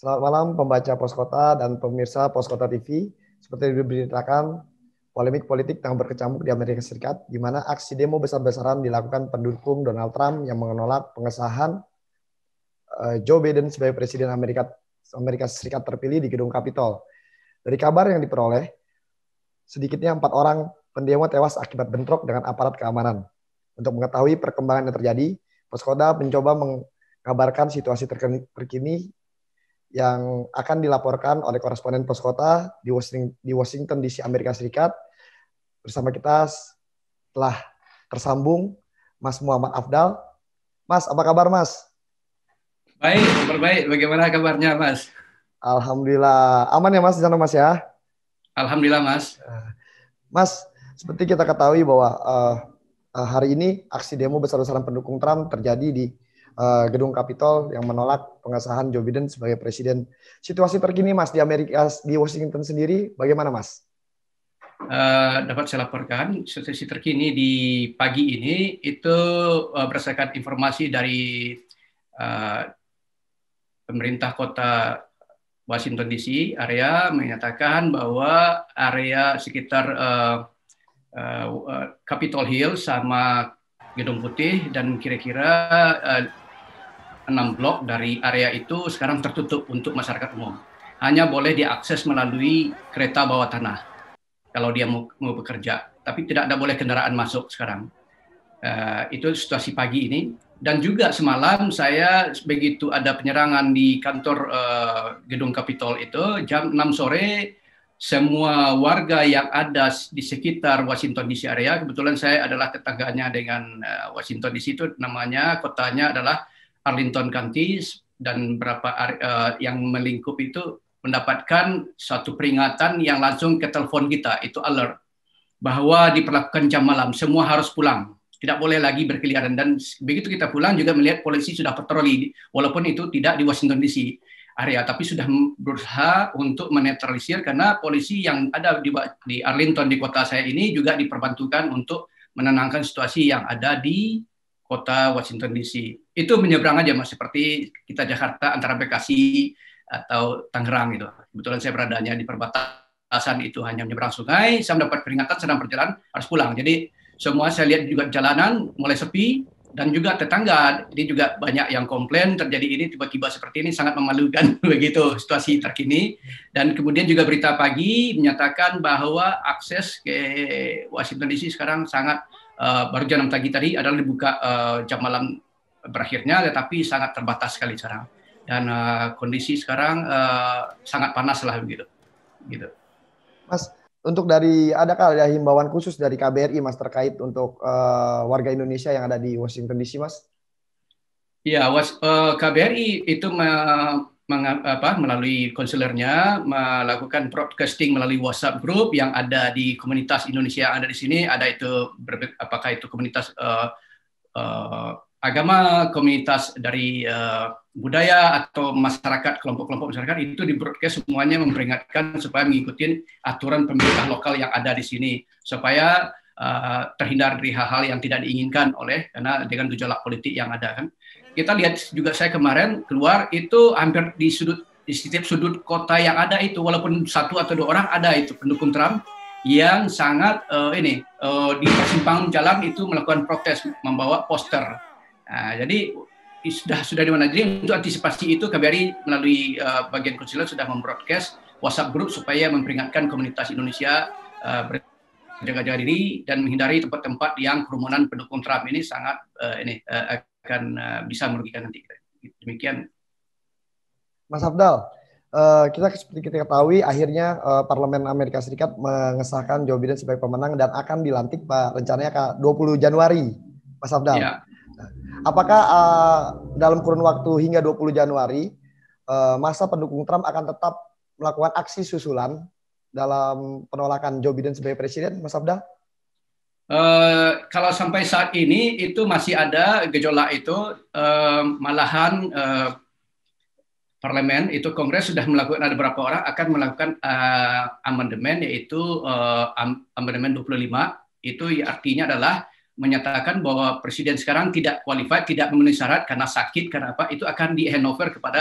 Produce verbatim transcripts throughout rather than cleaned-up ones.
Selamat malam pembaca Pos Kota dan pemirsa Pos Kota T V. Seperti diberitakan, polemik politik tengah berkecamuk di Amerika Serikat, di mana aksi demo besar-besaran dilakukan pendukung Donald Trump yang menolak pengesahan uh, Joe Biden sebagai Presiden Amerika, Amerika Serikat terpilih di Gedung Capitol. Dari kabar yang diperoleh, sedikitnya empat orang pendemo tewas akibat bentrok dengan aparat keamanan. Untuk mengetahui perkembangan yang terjadi, Pos Kota mencoba mengabarkan situasi terkini yang akan dilaporkan oleh koresponden Pos Kota di Washington, di Washington D C Amerika Serikat. Bersama kita telah tersambung Mas Muhammad Afdal. Mas, apa kabar Mas? Baik, kabar baik. Bagaimana kabarnya Mas? Alhamdulillah. Aman ya Mas di sana Mas ya? Alhamdulillah Mas. Mas, seperti kita ketahui bahwa uh, hari ini aksi demo besar-besaran pendukung Trump terjadi di Uh, Gedung Capitol yang menolak pengesahan Joe Biden sebagai presiden. Situasi terkini Mas di Amerika, di Washington sendiri bagaimana Mas? Uh, dapat saya laporkan situasi terkini di pagi ini itu uh, berdasarkan informasi dari uh, pemerintah kota Washington D C area menyatakan bahwa area sekitar uh, uh, Capitol Hill sama Gedung Putih dan kira-kira uh, enam blok dari area itu sekarang tertutup untuk masyarakat umum. Hanya boleh diakses melalui kereta bawah tanah kalau dia mau, mau bekerja. Tapi tidak ada boleh kendaraan masuk sekarang. Uh, itu situasi pagi ini. Dan juga semalam saya begitu ada penyerangan di kantor uh, Gedung Capitol itu, jam enam sore, semua warga yang ada di sekitar Washington D C area, kebetulan saya adalah tetangganya dengan uh, Washington D C itu, namanya, kotanya adalah Arlington County, dan beberapa uh, yang melingkup itu mendapatkan suatu peringatan yang langsung ke telepon kita, itu alert, bahwa diperlakukan jam malam, semua harus pulang, tidak boleh lagi berkeliaran. Dan begitu kita pulang juga melihat polisi sudah patroli, walaupun itu tidak di Washington D C area, tapi sudah berusaha untuk menetralisir, karena polisi yang ada di, di Arlington, di kota saya ini, juga diperbantukan untuk menenangkan situasi yang ada di kota Washington D C. Itu menyeberang aja Mas, seperti kita Jakarta antara Bekasi atau Tangerang gitu. Kebetulan saya beradanya di perbatasan itu, hanya menyeberang sungai, saya mendapat peringatan sedang berjalan harus pulang. Jadi semua saya lihat juga jalanan mulai sepi, dan juga tetangga ini juga banyak yang komplain terjadi ini tiba-tiba seperti ini, sangat memalukan begitu situasi terkini. Dan kemudian juga berita pagi menyatakan bahwa akses ke Washington D C sekarang sangat Uh, baru jam enam pagi tadi adalah dibuka uh, jam malam berakhirnya, tetapi sangat terbatas sekali sekarang. Dan uh, kondisi sekarang uh, sangat panas lah begitu. Gitu. Mas, untuk dari adakah ada himbauan khusus dari K B R I Mas terkait untuk uh, warga Indonesia yang ada di Washington D C Mas? Ya, was, uh, K B R I itu me, meng, apa, melalui konselornya melakukan broadcasting melalui WhatsApp group yang ada di komunitas Indonesia yang ada di sini. Ada itu, apakah itu komunitas uh, uh, agama, komunitas dari uh, budaya, atau masyarakat, kelompok-kelompok masyarakat, itu di broadcast semuanya memperingatkan supaya mengikuti aturan pemerintah lokal yang ada di sini, supaya uh, terhindar dari hal-hal yang tidak diinginkan oleh, karena dengan gejolak politik yang ada kan. Kita lihat juga, saya kemarin keluar itu hampir di sudut, di setiap sudut kota yang ada itu, walaupun satu atau dua orang ada itu pendukung Trump yang sangat uh, ini uh, di persimpangan jalan itu melakukan protes, membawa poster. Nah, jadi sudah sudah di mana. Jadi untuk antisipasi itu K B R I melalui uh, bagian konsulat sudah membroadcast WhatsApp group supaya memperingatkan komunitas Indonesia uh, berjaga-jaga diri dan menghindari tempat-tempat yang kerumunan pendukung Trump ini sangat uh, ini uh, akan uh, bisa merugikan nanti. Demikian. Mas Afdal, uh, kita seperti kita ketahui akhirnya uh, Parlemen Amerika Serikat mengesahkan Joe Biden sebagai pemenang dan akan dilantik Pak rencananya dua puluh Januari, Mas Afdal. Ya. Apakah uh, dalam kurun waktu hingga dua puluh Januari uh, masa pendukung Trump akan tetap melakukan aksi susulan dalam penolakan Joe Biden sebagai presiden, Mas Afdal? Uh, kalau sampai saat ini itu masih ada gejolak itu, uh, malahan uh, parlemen itu Kongres sudah melakukan, ada beberapa orang akan melakukan uh, amandemen, yaitu uh, amandemen dua puluh lima, itu artinya adalah menyatakan bahwa presiden sekarang tidak qualified, tidak memenuhi syarat karena sakit, karena apa, itu akan di handover kepada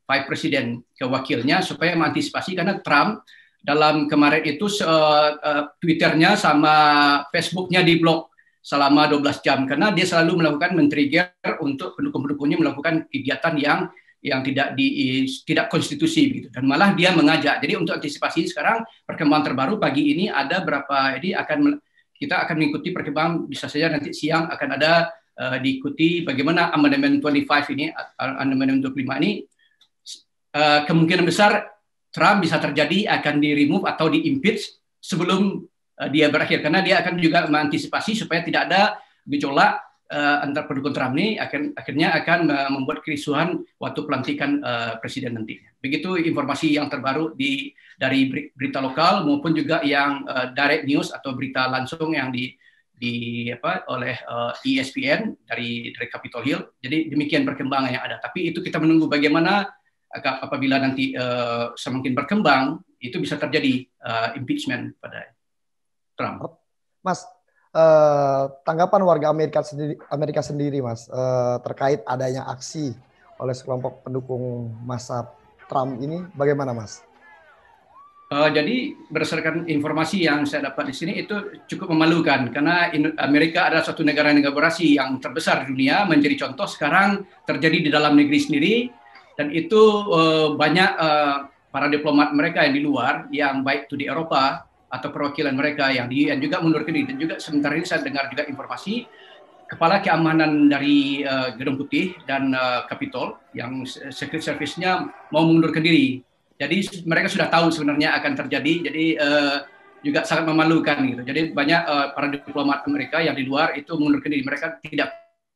Vice President ke wakilnya supaya mengantisipasi, karena Trump dalam kemarin itu uh, uh, Twitternya sama Facebooknya diblok selama dua belas jam karena dia selalu melakukan men-trigger untuk pendukung-pendukungnya melakukan kegiatan yang yang tidak di tidak konstitusi gitu, dan malah dia mengajak. Jadi untuk antisipasi sekarang perkembangan terbaru pagi ini ada berapa, ini akan kita akan mengikuti perkembangan, bisa saja nanti siang akan ada uh, diikuti bagaimana amandemen dua puluh lima ini, amandemen dua puluh lima ini uh, kemungkinan besar Trump bisa terjadi akan di-remove atau di-impeach sebelum uh, dia berakhir, karena dia akan juga mengantisipasi supaya tidak ada gejolak uh, antar pendukung Trump ini, akan akhirnya akan uh, membuat kerisuhan waktu pelantikan uh, presiden nanti. Begitu informasi yang terbaru di dari berita lokal maupun juga yang uh, direct news atau berita langsung yang di di apa oleh uh, E S P N dari dari Capitol Hill. Jadi demikian perkembangan yang ada. Tapi itu kita menunggu bagaimana apabila nanti uh, semakin berkembang itu bisa terjadi uh, impeachment pada Trump. Mas, uh, tanggapan warga Amerika sendiri, Amerika sendiri, Mas, uh, terkait adanya aksi oleh sekelompok pendukung massa Trump ini, bagaimana, Mas? Uh, jadi berdasarkan informasi yang saya dapat di sini itu cukup memalukan karena Amerika adalah satu negara negosiasi yang terbesar di dunia, menjadi contoh sekarang terjadi di dalam negeri sendiri, dan itu uh, banyak uh, para diplomat mereka yang di luar, yang baik itu di Eropa atau perwakilan mereka yang di U N juga mundurkan diri. Dan juga sementara ini saya dengar juga informasi kepala keamanan dari uh, Gedung Putih dan uh, Capitol yang Secret Service-nya mau mengundurkan diri. Jadi mereka sudah tahu sebenarnya akan terjadi. Jadi uh, juga sangat memalukan gitu. Jadi banyak uh, para diplomat Amerika yang di luar itu mengundurkan diri. Mereka tidak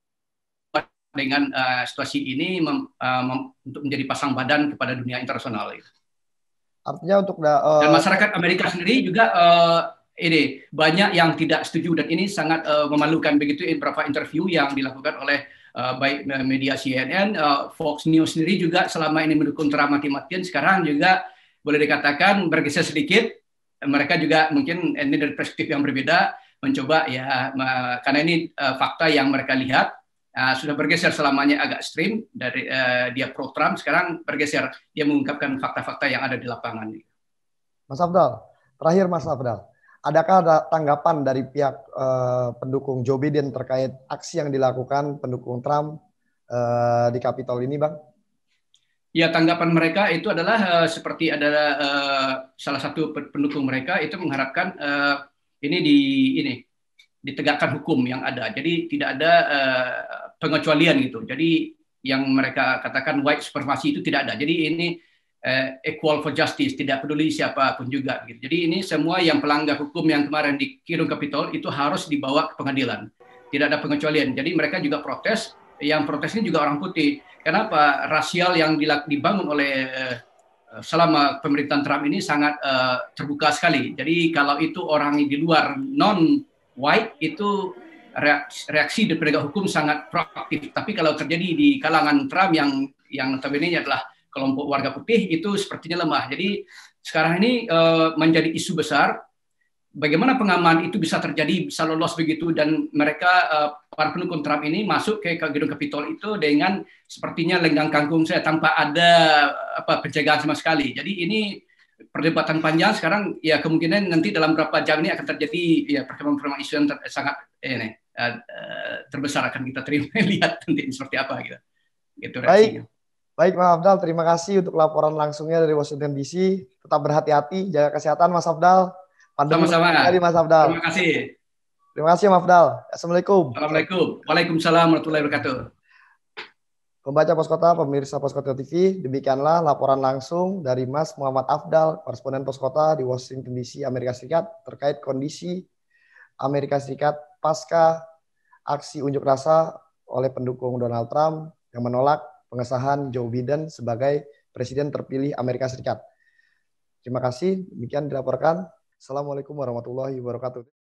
dengan uh, situasi ini mem, uh, mem, untuk menjadi pasang badan kepada dunia internasional. Gitu. Artinya untuk uh, dan masyarakat Amerika sendiri juga uh, ini banyak yang tidak setuju, dan ini sangat uh, memalukan. Begitu beberapa interview yang dilakukan oleh uh, baik media C N N, uh, Fox News sendiri juga selama ini mendukung Trump mati-matian, sekarang juga boleh dikatakan bergeser sedikit. Mereka juga mungkin ini dari perspektif yang berbeda mencoba ya uh, karena ini uh, fakta yang mereka lihat. Uh, sudah bergeser selamanya agak ekstrim dari uh, dia pro Trump, sekarang bergeser dia mengungkapkan fakta-fakta yang ada di lapangan. Mas Afdal, terakhir Mas Afdal, adakah ada tanggapan dari pihak uh, pendukung Joe Biden terkait aksi yang dilakukan pendukung Trump uh, di Capitol ini, Bang? Ya, tanggapan mereka itu adalah uh, seperti adalah uh, salah satu pendukung mereka itu mengharapkan uh, ini di ini ditegakkan hukum yang ada. Jadi tidak ada uh, pengecualian gitu. Jadi yang mereka katakan white supremacy itu tidak ada. Jadi ini uh, equal for justice, tidak peduli siapapun juga. Gitu. Jadi ini semua yang pelanggar hukum yang kemarin di Gedung Capitol itu harus dibawa ke pengadilan. Tidak ada pengecualian. Jadi mereka juga protes. Yang protes ini juga orang putih. Kenapa? Rasial yang dibangun oleh uh, selama pemerintahan Trump ini sangat uh, terbuka sekali. Jadi kalau itu orang di luar non white itu reaksi, reaksi dari penegak hukum sangat proaktif. Tapi kalau terjadi di kalangan Trump yang yang notabene adalah kelompok warga putih itu sepertinya lemah. Jadi sekarang ini uh, menjadi isu besar. Bagaimana pengaman itu bisa terjadi, bisa lolos begitu, dan mereka uh, para pendukung Trump ini masuk ke, ke gedung Capitol itu dengan sepertinya lenggang kangkung saya tanpa ada apa pencegahan sama sekali. Jadi ini perdebatan panjang sekarang, ya kemungkinan nanti dalam beberapa jam ini akan terjadi ya perkembangan-perkembangan isu yang ter, sangat eh, uh, terbesar akan kita terima lihat nanti seperti apa gitu. Gitu baik, baik Mas Afdal, terima kasih untuk laporan langsungnya dari Washington D C. Tetap berhati-hati, jaga kesehatan Mas Afdal. Sama-sama. Mas Afdal. Terima kasih. Terima kasih Mas Afdal. Assalamualaikum. Assalamualaikum. Waalaikumsalam warahmatullahi wabarakatuh. Pembaca Poskota, pemirsa Poskota T V, demikianlah laporan langsung dari Mas Muhammad Afdal, koresponden Poskota di Washington D C, Amerika Serikat, terkait kondisi Amerika Serikat pasca aksi unjuk rasa oleh pendukung Donald Trump yang menolak pengesahan Joe Biden sebagai presiden terpilih Amerika Serikat. Terima kasih, demikian dilaporkan. Assalamualaikum warahmatullahi wabarakatuh.